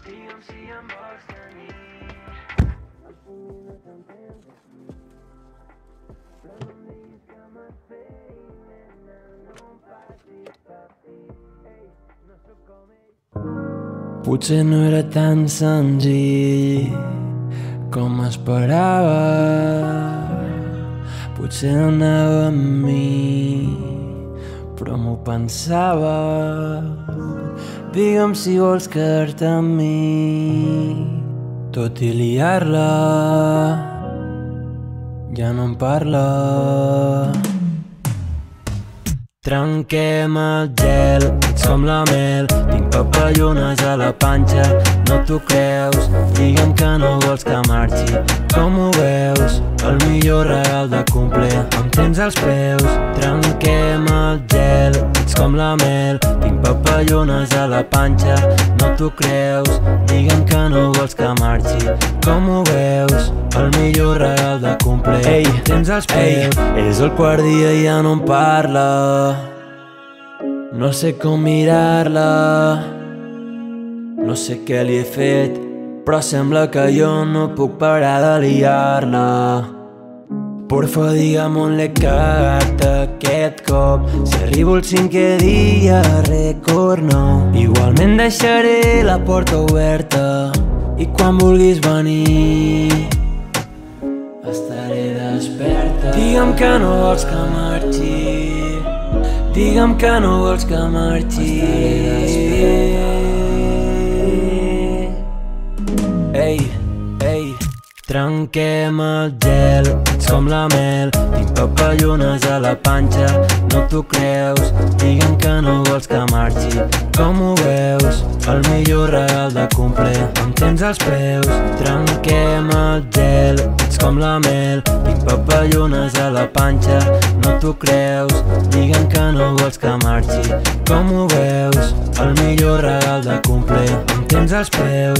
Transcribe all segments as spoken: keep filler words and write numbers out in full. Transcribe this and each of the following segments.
Digue'm si em vols tenir. Al punt no t'entenc aquí, però no em diguis que m'has fet, nena, no em facis patir. Ei, no sóc com ell. Potser no era tan senzill com esperava, potser no anava amb mi, però m'ho pensava. Digue'm si vols quedar-te amb mi, tot i liar-la, ja no em parla. Trenquem el gel, ets com la mel, tinc papallones a la panxa, no t'ho creus, digue'm que no vols que marxi, com ho veus? El millor regal de cumple, em tens als peus. Trenquem el gel, ets com la mel, tinc papallones a la panxa, no t'ho creus, digue'm que no vols que marxi, com ho veus? El millor regal de cumple, ei, tens als peus. És el quart dia i ja no em parla, no sé com mirar-la, no sé què li he fet, però sembla que jo no puc parar de liar-la. Porfa, digue'm on l'he cagat aquest cop, si arribo el cinquè dia, rècord nou. Igualment deixaré la porta oberta i quan vulguis venir estaré desperta. Digue'm que no vols que marxi, digue'm que no vols que marxi. Ei, ei, trenquem el gel, ets com la mel, tinc papallones a la panxa, no t'ho creus, digue'm que no vols que marxi, com ho veus? El millor regal de cumple, em tens als peus. Trenquem el gel, ets com la mel, tinc papallones a la panxa, no t'ho creus, digue'm que no vols que marxi, com ho veus? El millor regal de cumple, em tens als peus.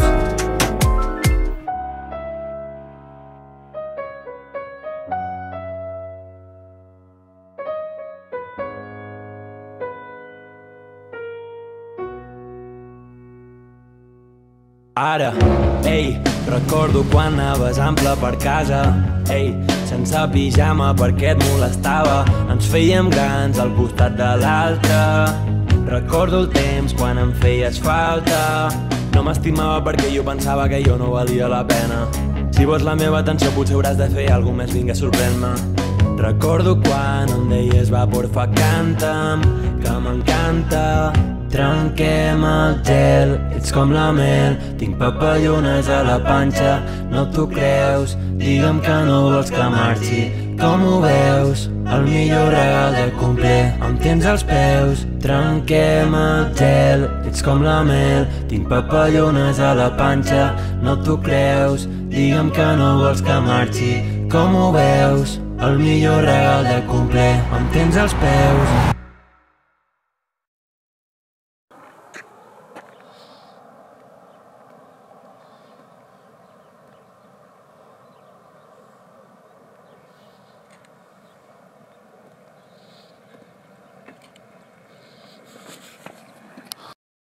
Ara, ei, recordo quan anaves ample per casa, ei, sense pijama perquè et molestava, ens fèiem grans al costat de l'altre. Recordo el temps quan em feies falta, no m'estimava perquè jo pensava que jo no valia la pena. Si vols la meva atenció potser hauràs de fer alguna més, vinga, sorprèn-me. Recordo quan em deies va, porfa, canta'm, que m'encanta. Trenquem el gel, ets com la mel, tinc papallones a la panxa, no t'ho creus, digue'm que no vols que marxi, com ho veus? El millor regal de cumple, em tens als peus. Trenquem el gel, ets com la mel, tinc papallones a la panxa, no t'ho creus, digue'm que no vols que marxi, com ho veus? El millor regal de cumple, em tens als peus.